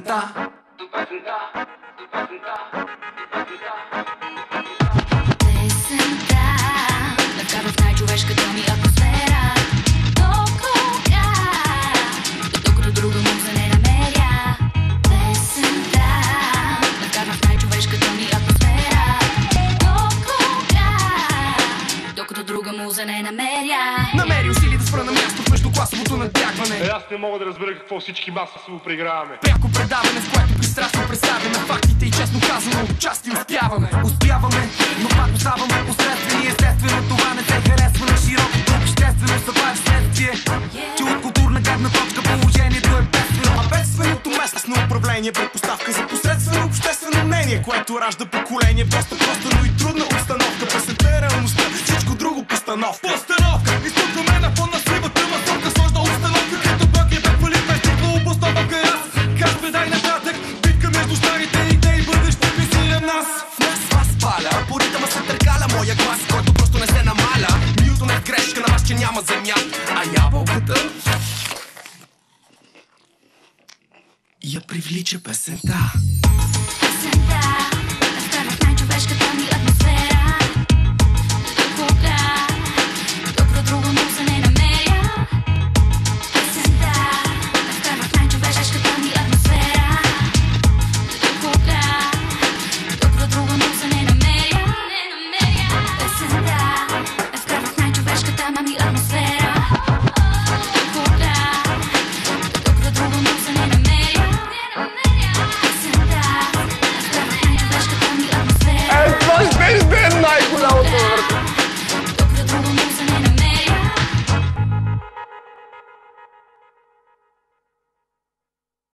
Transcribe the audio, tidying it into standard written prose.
песента. Лъка в най-човешката ми атмосфера. Докато друга муза не намеря. Песента лъка в най-човешката ми атмосфера. Докато друга муза не намеря. Намери усили да спра на място в междукласовото надбягване. Аз не мога да разбера какво всички маси се го преграваме. Пряко предаване, в което пристрастно представяме фактите и честно казано отчасти успяваме, но пак оставаме посредствени. Естествено това не се харесва на широкото обществено. Това е вследствие, че от културна гледна точка положението е бедствено. А бедственото местно управление предпоставка за посредствено обществено мнение, което ражда поколение в доста проста, но и трудна обстановка. Песента е реалността, всичко друго постановка. Постановка, изтукаме на фон на сливата масовка. Сложна установка, като бък е бе палит без типла обосновка. Аз как дай нататък, битка между старите идеи, бъдеще визира нас. В нас вас паля, по ритъма се търкаля моя глас, който просто не се намаля. Нютон е грешка на вас, че няма земя, а ябълката я привлича песента. Песента